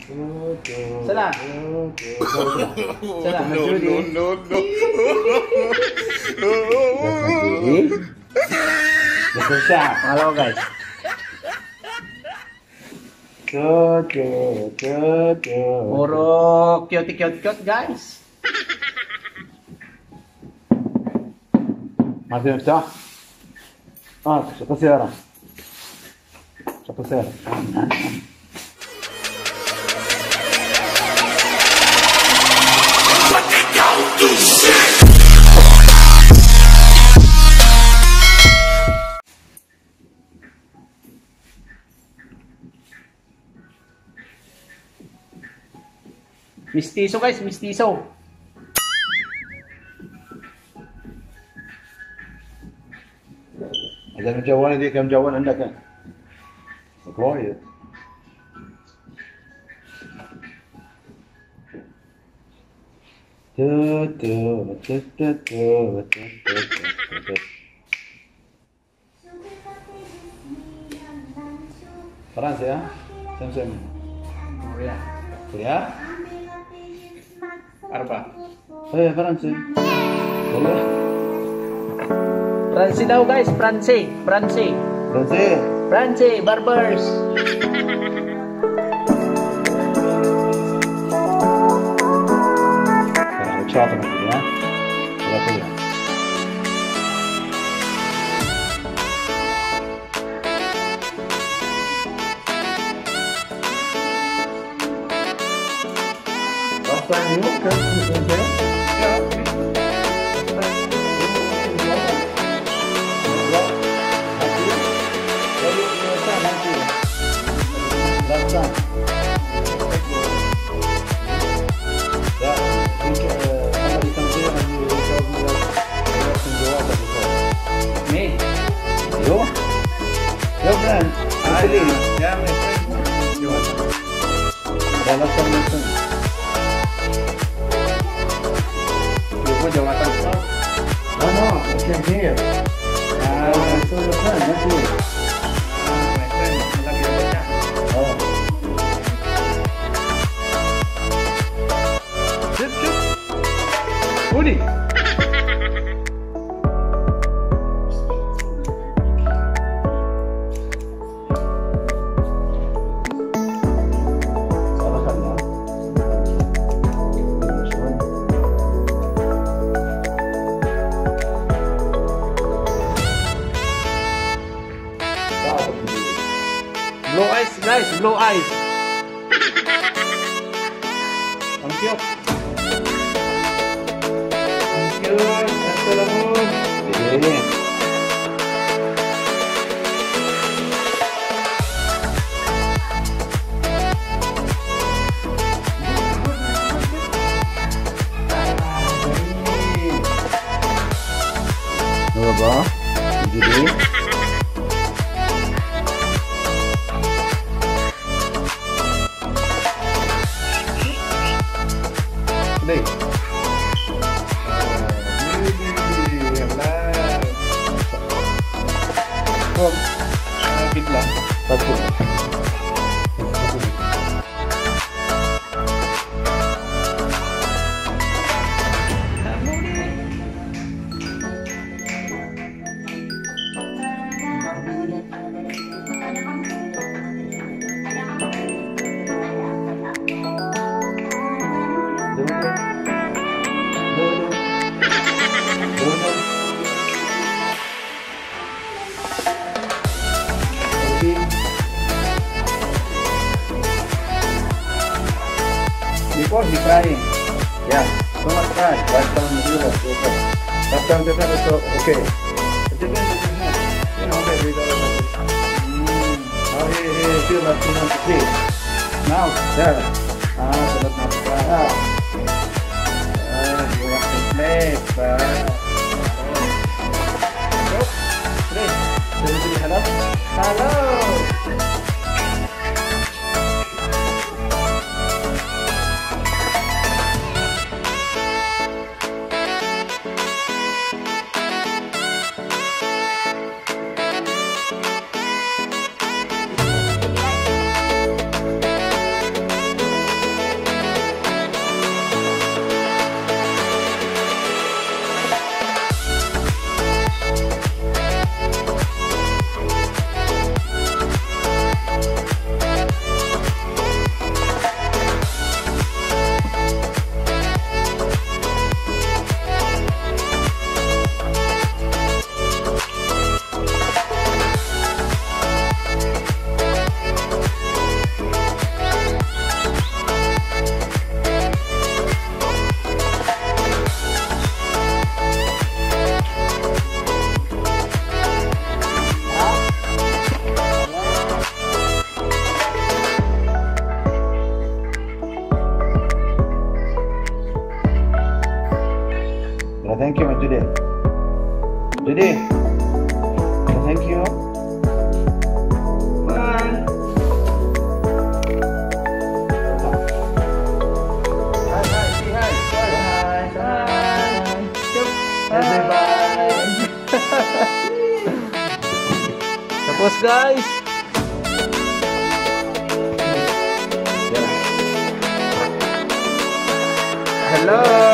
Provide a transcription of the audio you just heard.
Sana? Sana, Judy. Gusto siya. Hello guys. Puro cute guys. Martin siya. Siya pa siya. Siya pa siya. Mistiso guys, mistiso. إذا مجوال دي كم جوال عندك؟ كويس. فرنسا يا سمسم Korea. كوريا Arba. فرنسا والله Francie daw guys, Francie. فرنسا Francie, barbers. شاطر كوريا ولا كوريا Me. ايوه يا فلان Ya, me. لا لا تسمع Yuko jawatan. No, no, I can't hear. I saw the plan, not you. Oh. Udi. Salah kan ya? Blue eyes guys, blue eyes. Ang cute. Ang cute. Assalamualaikum. Ini. Berapa? Jadi. Đây. Không. Kịch lắm. Satu. Before he crying. Yeah, so much time. Right down the middle. Right down the middle. So, okay. You know, baby, Now he feel like he wants to sleep. now. Yeah. Salat na pa. You want to play, pa. Play. Hello? Hello! dia. Jadi, thank you. Bye. Hi, hi, say hi. Hi, bye. Tapos guys. Hello.